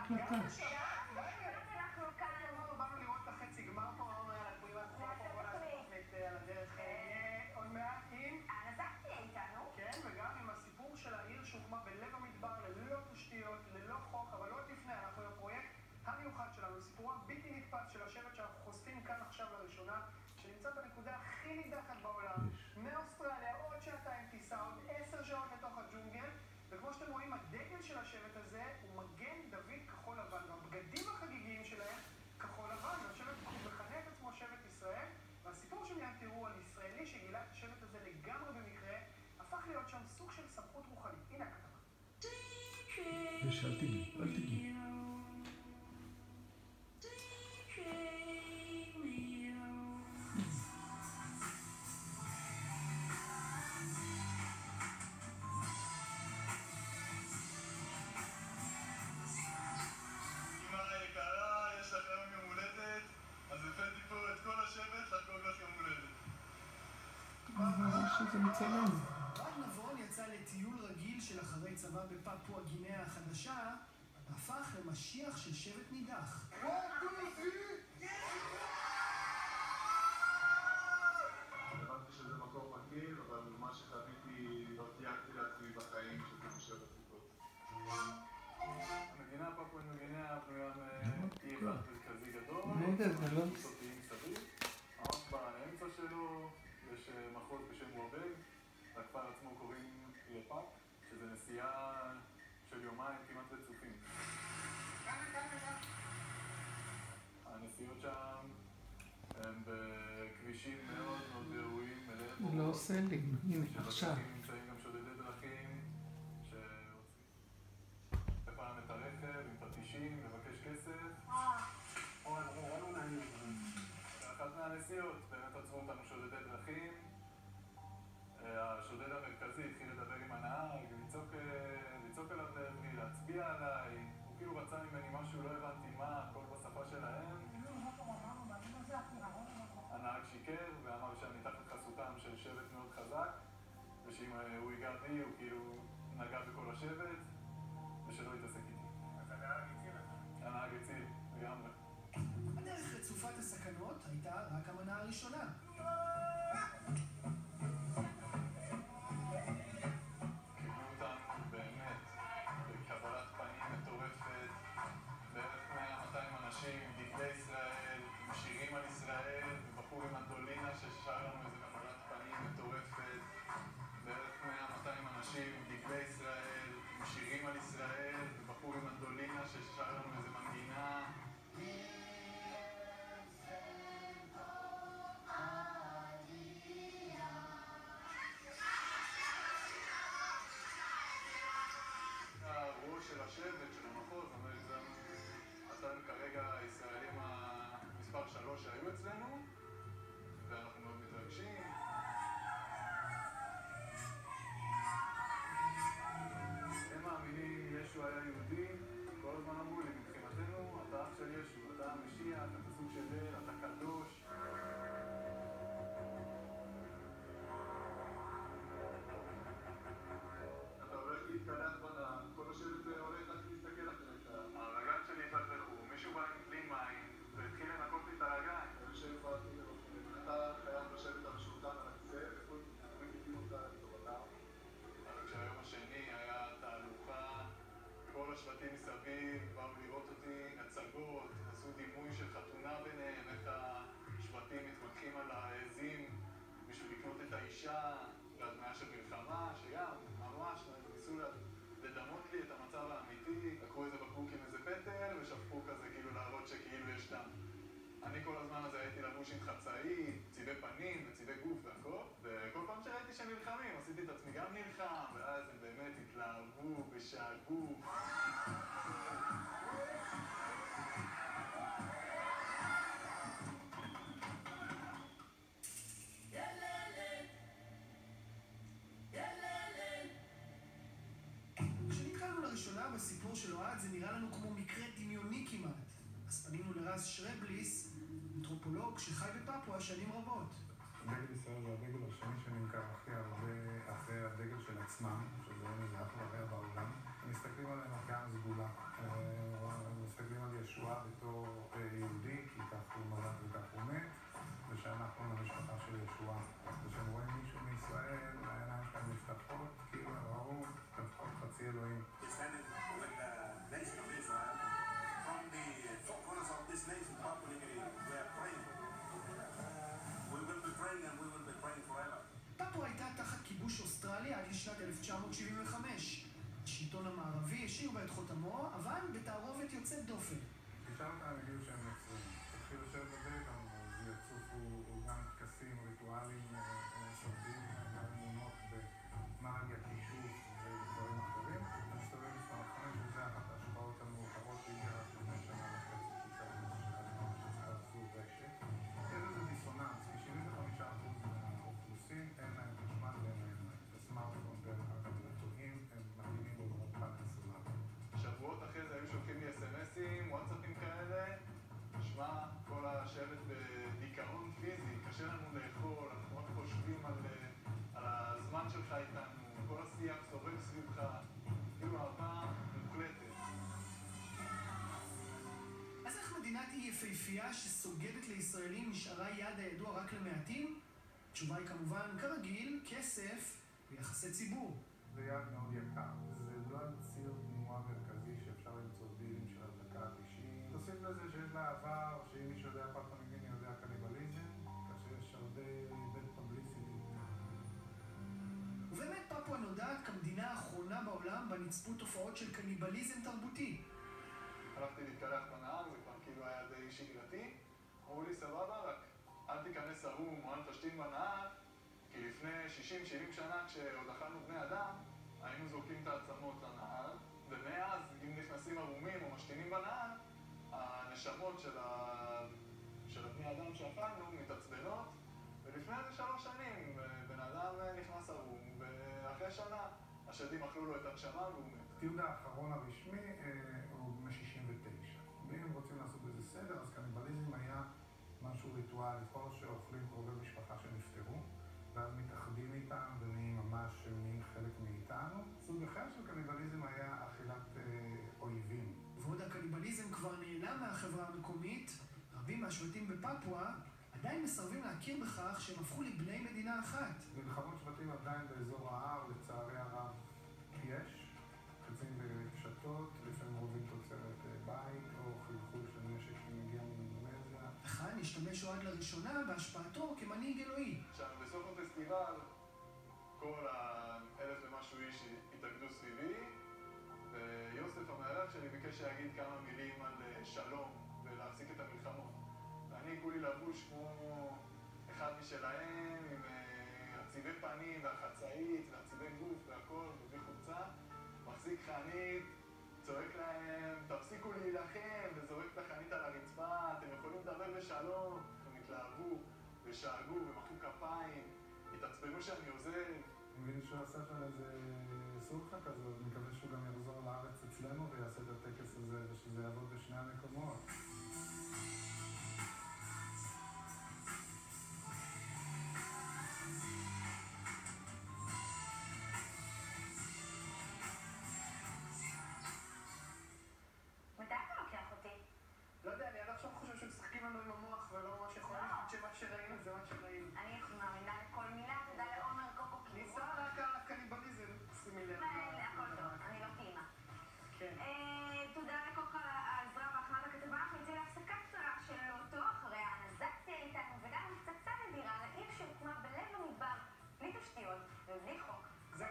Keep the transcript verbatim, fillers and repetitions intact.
ההקלטה. אנחנו כאן. באנו לראות את החצי גמר פה, על הדרך עוד מעט עם... הנזקתי איתנו. כן, וגם עם הסיפור של העיר שהוקמה בלב המדבר, ללא תשתיות, ללא חוק, אבל לא לפני, אנחנו בפרויקט המיוחד שלנו, סיפור הבלתי נתפס של השבט שאנחנו חושפים כאן עכשיו לראשונה, שנמצא בנקודה הכי נידחת בעולם, מאוסטרליה, עוד שעתיים טיסה, עוד עשר שעות לתוך הג'ונגל, וכמו שאתם רואים, הדגל של השבט הזה הוא מגן דוד כחול לבן, והבגדים החגיגיים שלהם כחול לבן, והשבט מכנה את עצמו שבט ישראל, והסיפור שמיד תראו על ישראלי שגילה את השבט הזה לגמרי במקרה, הפך להיות שם סוג של סמכות רוחנית. הנה הכתבה. יש, אל תגיעי, אל תגיעי. אז הבאתי פה את כל השבט לחגוג לך יום הולדת. מה שזה מצלם. רב נבון יצא לטיול רגיל של אחרי צבא בפפואה גינאה החדשה, הפך למשיח של שבט נידח. הבנתי שזה מקום מגניב, אבל מה שחוויתי לא תייגתי לעצמי בחיים שזה משבט סיפות. המדינה פפואה גינאה בנויה מאי אחד מרכזי גדול, סופיים סביב, ממש באמצע שלו יש מחוז בשם וואבל, לכפר עצמו קוראים לפאק, שזה נסיעה של יומיים כמעט רצופים. הנסיעות שם הם בכבישים מאוד מאוד ראויים, מלא לא עושה לי, הנה, עכשיו. נמצאים גם שודדי דרכים פעם את הרכב עם פטישים, לבקש כסף. אחת מהנסיעות, באמת עצרו אותנו שודדי דרכים. השודד המרכזי התחיל לדבר עם הנהג, לצעוק עליו לעברי, להצביע עליי. הוא כאילו רצה ממני משהו, לא הבנתי מה, הכל בשפה שלהם. הנהג שיקר ואמר שאני תחת חסותם של שבט מאוד חזק, ושאם הוא ייגע בי, הוא כאילו נגע בכל השבט. ושלא יתעסק איתי. אז הנהג הציל לך? הנהג הציל, לגמרי. הדרך רצופת הסכנות הייתה רק המנה הראשונה. קיבלו אותנו באמת בקבלת פנים מטורפת, בערך מאה מאתיים אנשים, דגלי ישראל, עם שירים על ישראל, ובחור עם אנדולינה ששר לנו איזה קבלת פנים מטורפת, בערך מאה מאתיים אנשים, דגלי ישראל, עם שירים על ישראל, ובחור עם אנדולינה ששר לנו איזה מנגינה. הראש של השבט, של המחוז, אומר, אתם כרגע הישראלים המספר שלוש שהיו אצלנו, ואנחנו מאוד מתרגשים. הם מאמינים, ישו היה יהודי, כל הזמן אמרו לי, מבחינתנו, אתה אח של ישו, אתה המשיח, אתה סוג של אל, אתה קדוש. אתה הולך להתקלח בנהג, כל השבט הולך רק להסתכל אחריך. הרגליים שלי התלכלכו, מישהו בא עם כלי מים, והתחיל לנקות לי את הרגליים. אני חושב פעתי לרופאים, אתה חייב לשבת על השולחן, על הכיסא, וכל מגידים אותה לטובתם. כשהיום השני היה תהלוכה, כל השבטים מסביב באו לראות אותי, הצגות, עשו דימוי של חתונה ביניהם, איך השבטים מתווכחים על העזים בשביל לקנות את האישה, והדמיה של מלחמה, שגם ממש ניסו לדמות לי את המצב האמיתי, לקחו איזה בקבוק עם איזה פטל ושפכו כזה כאילו להראות שכאילו יש דם. אני כל הזמן הזה הייתי לבוש עם חצאי, צבעי פנים וצבעי גוף והכל, וכל פעם שראיתי שהם נלחמים עשיתי את עצמי גם נלחם, ואז הם באמת התלהבו ושאגו. כשנתחלנו לראשונה בסיפור של אוהד זה נראה לנו כמו מקרה דמיוני כמעט. אז פנינו לרז שרבליס, אנתרופולוג שחי בפפואה שנים רבות. דגל ישראל זה הדגל השני שנמכר הכי הרבה אחרי הדגל של עצמם, שזה איזה אחלה רע בעולם. הם מסתכלים עליהם כאן סגולה. ישועה בתור יהודי, כי כך הוא נולד וכך הוא מת, ושאנחנו למשפחה של ישועה. וכשהם רואים מישהו מישראל, העיניים שלהם נפתחות, כאילו ראו, נפתחות חצי אלוהים. Standing with the nation of Israel, from the four corners of this nation, publicly, we are praying. We will be praying and we will be praying forever. פפואה הייתה תחת כיבוש אוסטרליה עד לשנת אלף תשע מאות שבעים וחמש. השלטון המערבי השאיר בה את חותמו, אבל בתערובת יוצאת דופן. תשאל אותם, הם הגיעו שהם נוצרים. תתחיל לשבת בבית, אז יצופו גם טקסים, ריטואלים, סרדים, גם אמונות במאגיה, כישוף ודברים אחרים. הם מסתובבים מספר חמש, וזה אחת ההשפעות המאוחרות שהגיעה רק לפני שנה וחצי, כי כמה שעשו רשת. יש איזה דיסוננס, כי שבעים וחמישה אחוז מהאוכלוסין אין להם חשמל ואין להם סמארטפון ואין להם לטועים, הם מתאימים בו ברוקת הסולארי. שבועות אחרי זה היו שולחים לי אס-אמסים, וואטסאפים כאלה. שמע, כל השבט בדיכאון פיזי, קשה לנו לאכול, אנחנו רק חושבים על, על הזמן שלך איתנו, כל השיח סובב סביבך, כאילו אהבה מוחלטת. אז איך מדינת אי יפהפייה שסוגדת לישראלים נשארה יעד הידוע רק למעטים? התשובה היא כמובן, כרגיל, כסף ויחסי ציבור. זה יעד מאוד יקר, זה לא על ציר תנועה מרכזי שאפשר למצוא דילים של הדקה התשעים. תוסיף לזה שיש לה עבר, שאם מישהו יודע פרטה מגיני יודע קניבליזם, כאשר יש הרבה בית פבליסיטי. ובאמת פפואה נודעת כמדינה האחרונה בעולם בה נצפו תופעות של קניבליזם תרבותי. הלכתי להתקלח בנהר, זה כבר כאילו היה די שגרתי. אמרו לי, סבבה, רק אל תיכנס ערום או אל תשתין בנהר, כי לפני שישים שבעים שנה כשעוד אכלנו בני אדם, היינו זורקים את העצמות לנהר, ומאז אם נכנסים ערומים או משתינים בנהר, הנשמות של, ה... של הבני אדם שאכלנו מתעצבנות, ולפני איזה שלוש שנים בן אדם נכנס ערום, ואחרי שנה השדים אכלו לו את הנשמה והוא מת. התיעוד האחרון הרשמי הוא מ-שישים ותשע. ואם רוצים לעשות בזה סדר, אז קניבליזם היה משהו ריטואלי, כל שאוכלים קרובי משפחה שנפטרו, ואז מתאחדים איתם ונהיים ממש נהיים חלק מאיתנו. סוג אחר של קניבליזם היה אכילת אה, אויבים. ועוד הקניבליזם כבר נעלם מהחברה המקומית, רבים מהשבטים בפפואה עדיין מסרבים להכיר בכך שהם הפכו לבני מדינה אחת. מלחמות שבטים עדיין באזור ההר, לצערי הרב, יש. חצים בקשתות, לפעמים רובים תוצרת בית, או חילחול של נשק שמגיע מאינדונזיה. וכאן השתמש אוהד לראשונה בהשפעתו כמנהיג אלוהי. עכשיו, בסוף הפסטיבל, כל האלף ומשהו איש התאגדו סביבי, ויוסף המארח שלי ביקש להגיד כמה מילים על שלום ולהפסיק את המלחמות. ואני כולי לבוש כמו אחד משלהם, עם עציבי פנים והחצאית והעציבי גוף והכל, ובלי חולצה, מחזיק חנית, צועק להם, תפסיקו להילחם, וזורק את החנית על הרצפה, אתם יכולים לדבר בשלום. הם התלהבו ושאגו ומחאו כפיים, התעצבנו שאני עוזב. אני מבין שהוא עשה שם איזה סולחה כזו, אני מקווה שהוא גם יחזור לארץ אצלנו ויעשה את הטקס הזה ושזה יעבוד בשני המקומות.